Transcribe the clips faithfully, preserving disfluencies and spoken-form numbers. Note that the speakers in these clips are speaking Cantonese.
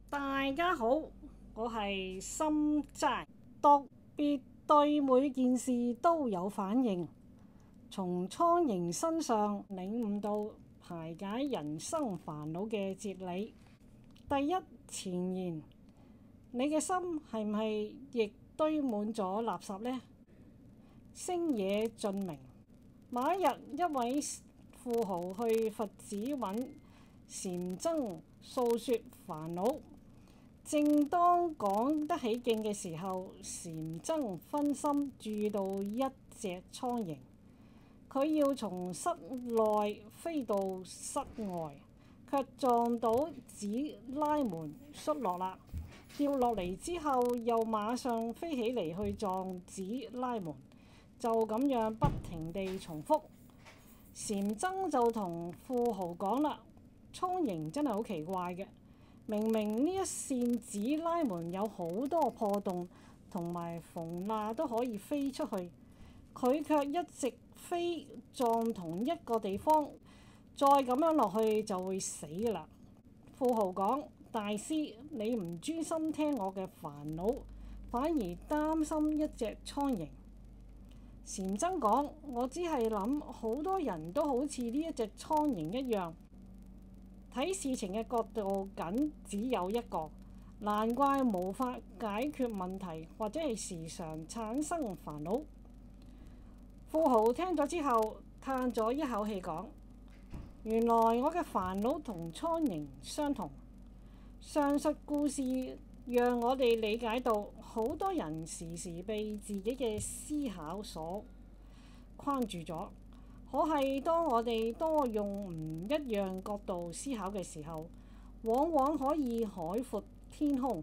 大家好，我係心齋，特別對每件事都有反應，從蒼蠅身上領悟到排解人生煩惱嘅哲理。第一前言，你嘅心係唔係亦堆滿咗垃圾呢？星野俊明。某一日，一位富豪去佛寺揾禪僧訴說煩惱。正當講得起勁嘅時候，禪僧分心注意到一隻蒼蠅，佢要從室內飛到室外，卻撞到指拉門摔落啦。掉落嚟之後，又馬上飛起嚟去撞指拉門，就咁樣不停地重複。禪僧就同富豪講啦：蒼蠅真係好奇怪嘅。明明呢一扇指拉門有好多破洞，同埋縫罅都可以飛出去，佢卻一直飛撞同一個地方，再咁樣落去就會死㗎啦。富豪講：大師，你唔專心聽我嘅煩惱，反而擔心一隻蒼蠅。禪僧講：我只係諗好多人都好似呢一隻蒼蠅一樣，睇事情嘅角度僅只有一個，難怪無法解決問題，或者係時常產生煩惱。富豪聽咗之後，嘆咗一口氣講：原來我嘅煩惱同蒼蠅相同。上述故事讓我哋理解到，好多人時時被自己嘅思考所框住咗。可係當我哋多用唔一樣角度思考嘅時候，往往可以海闊天空。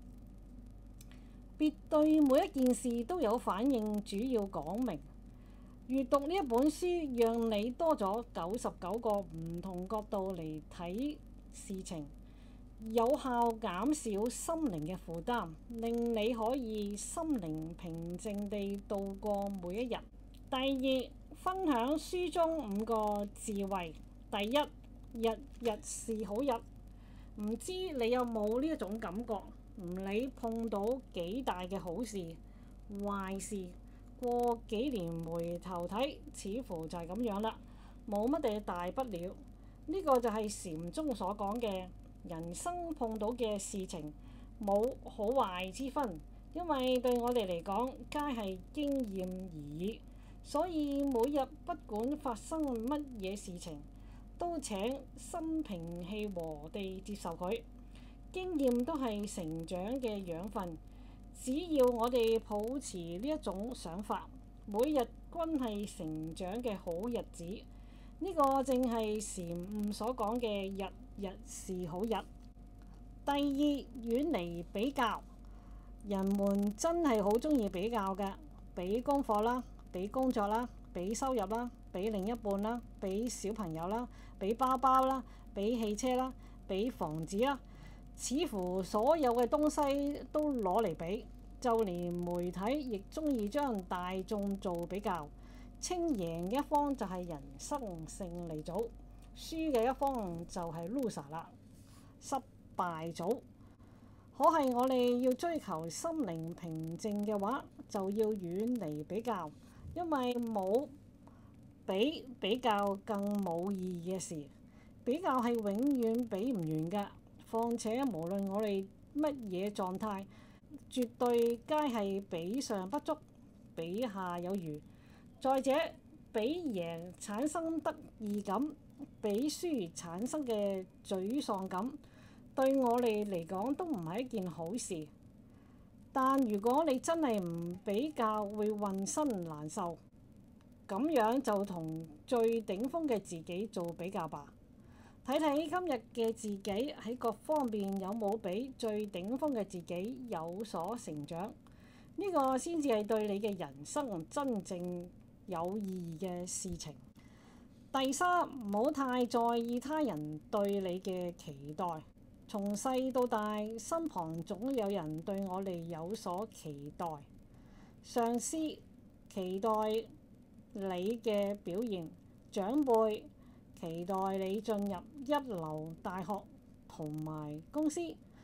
別對每一件事都有反應，主要講明閱讀呢一本書，讓你多咗九十九個唔同角度嚟睇事情，有效減少心靈嘅負擔，令你可以心靈平靜地度過每一日。第二，分享書中五個智慧。第一，日日是好日。唔知你有冇呢一種感覺？唔理碰到幾大嘅好事、壞事，過幾年回頭睇，似乎就係咁樣啦，冇乜嘢大不了。呢個就係禪宗所講嘅人生碰到嘅事情冇好壞之分，因為對我哋嚟講，皆係經驗而已。所以每日不管發生乜嘢事情，都請心平氣和地接受佢。經驗都係成長嘅養分，只要我哋保持呢一種想法，每日均係成長嘅好日子。呢個正係禪悟所講嘅日日是好日。第二，遠離比較。人們真係好鍾意比較㗎，比功課啦，比工作啦，比收入啦，比另一半啦，比小朋友啦，比包包啦，比汽車啦，比房子啦，似乎所有嘅東西都攞嚟比，就連媒體亦鍾意將大眾做比較，稱贏一方就係人生勝利組，輸嘅一方就係 loser 啦，失敗組。可係我哋要追求心靈平靜嘅話，就要遠離比較。因為冇比比較更冇意義嘅事，比較係永遠比唔完㗎。況且無論我哋乜嘢狀態，絕對皆係比上不足，比下有餘。再者，比贏產生得意感，比輸產生嘅沮喪感，對我哋嚟講都唔係一件好事。但如果你真係唔比較，會渾身難受，咁樣就同最頂峰嘅自己做比較吧。睇睇今日嘅自己喺各方面有冇比最頂峰嘅自己有所成長，呢個先至係對你嘅人生真正有意義嘅事情。第三，唔好太在意他人對你嘅期待。從細到大，身旁總有人對我哋有所期待。上司期待你嘅表現，長輩期待你進入一流大學同埋公司，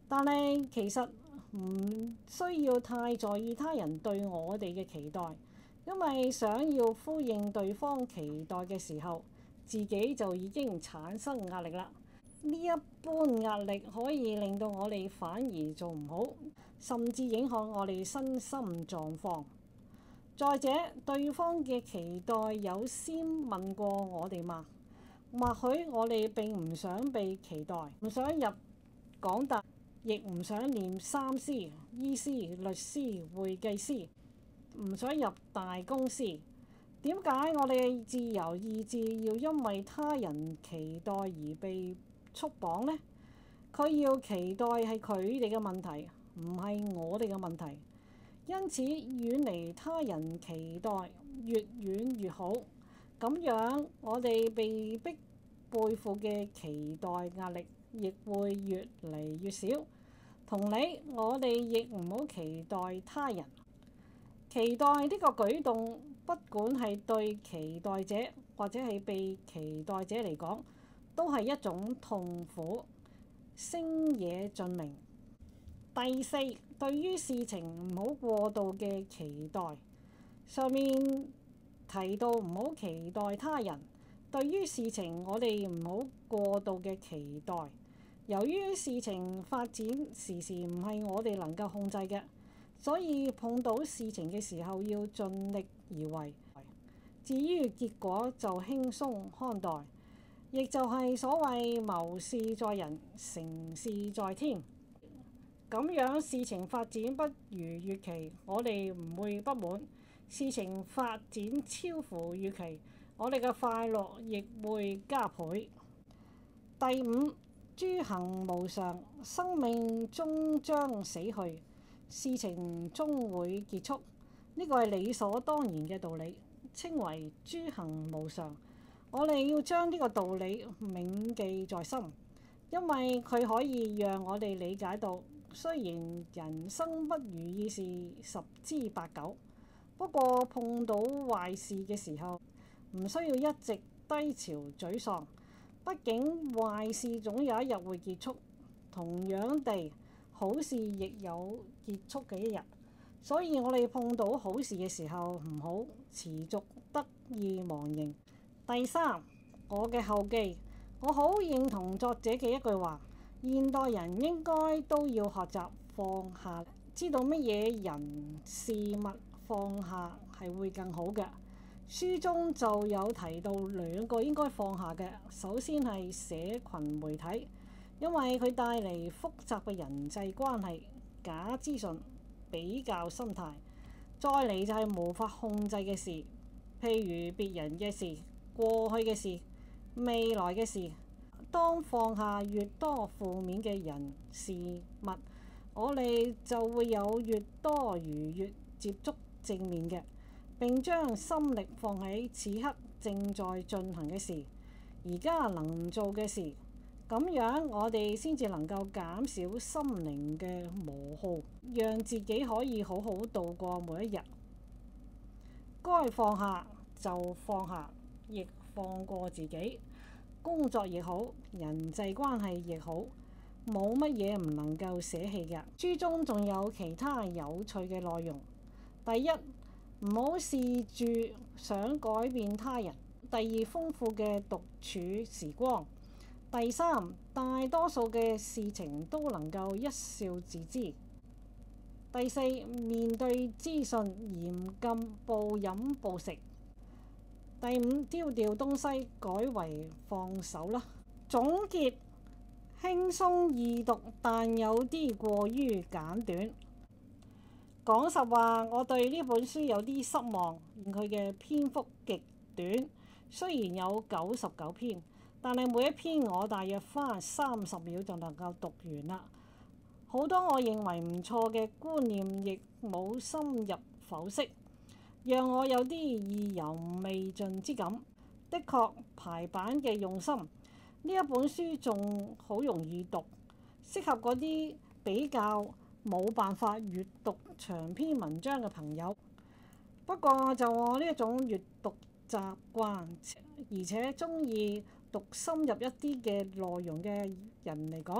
但係其實唔需要太在意他人對我哋嘅期待，因為想要呼應對方期待嘅時候，自己就已經產生壓力啦。呢一般壓力可以令到我哋反而做唔好，甚至影響我哋身心狀況。再者，對方嘅期待有先問過我哋嘛？或許我哋並唔想被期待，唔想入港大，亦唔想念三師、醫師、律師、會計師，唔想入大公司。點解我哋嘅自由意志要因為他人期待而被束綁呢？佢要期待係佢哋嘅問題，唔係我哋嘅問題。因此，遠離他人期待越遠越好。咁樣，我哋被逼背負嘅期待壓力亦會越嚟越少。同理，我哋亦唔好期待他人。期待呢個舉動，不管係對期待者或者係被期待者嚟講，都係一種痛苦，星野盡明。第四，對於事情唔好過度嘅期待。上面提到唔好期待他人，對於事情我哋唔好過度嘅期待。由於事情發展時時唔係我哋能夠控制嘅，所以碰到事情嘅時候要盡力而為。至於結果就輕鬆看待，亦就係所謂謀事在人，成事在天。咁樣事情發展不如預期，我哋唔會不滿；事情發展超乎預期，我哋嘅快樂亦會加倍。第五，諸行無常，生命終將死去，事情終會結束。呢個係理所當然嘅道理，稱為諸行無常。我哋要將呢個道理銘記在心，因為佢可以讓我哋理解到，雖然人生不如意事十之八九，不過碰到壞事嘅時候，唔需要一直低潮沮喪。畢竟壞事總有一日會結束，同樣地，好事亦有結束嘅一日。所以我哋碰到好事嘅時候，唔好持續得意忘形。第三，我嘅後記，我好認同作者嘅一句話：現代人應該都要學習放下，知道乜嘢人事物放下係會更好嘅。書中就有提到兩個應該放下嘅，首先係社群媒體，因為佢帶嚟複雜嘅人際關係、假資訊、比較心態。再嚟就係無法控制嘅事，譬如別人嘅事、過去嘅事、未來嘅事。當放下越多負面嘅人事物，我哋就會有越多愉悅接觸正面嘅。並將心力放喺此刻正在進行嘅事，而家能做嘅事，咁樣我哋先至能夠減少心靈嘅磨耗，讓自己可以好好度過每一日。該放下就放下，亦放過自己。工作亦好，人際關係亦好，冇乜嘢唔能夠捨棄嘅。書中仲有其他有趣嘅內容。第一，唔好試住想改變他人。第二，豐富嘅獨處時光。第三，大多數嘅事情都能夠一笑置之。第四，面對資訊嚴禁暴飲暴食。第五，丟掉東西，改為放手啦。總結，輕鬆易讀，但有啲過於簡短。講實話，我對呢本書有啲失望，佢嘅篇幅極短。雖然有九十九篇，但係每一篇我大約花三十秒就能夠讀完啦。好多我認為唔錯嘅觀念，亦冇深入剖析，讓我有啲意猶未盡之感。的確，排版嘅用心，呢一本書仲好容易讀，適合嗰啲比較冇辦法閱讀長篇文章嘅朋友。不過就我呢一種閱讀習慣，而且中意讀深入一啲嘅內容嘅人嚟講，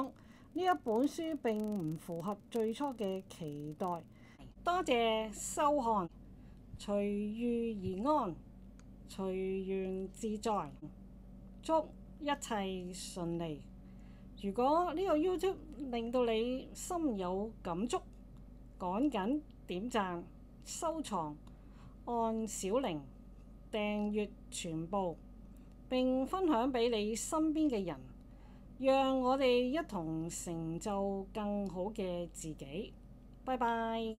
呢一本書並唔符合最初嘅期待。多謝收看，隨遇而安，隨緣自在，祝一切順利。如果呢個 YouTube 令到你心有感觸，趕緊點讚、收藏、按小鈴、訂閱全部，並分享俾你身邊嘅人，讓我哋一同成就更好嘅自己。拜拜。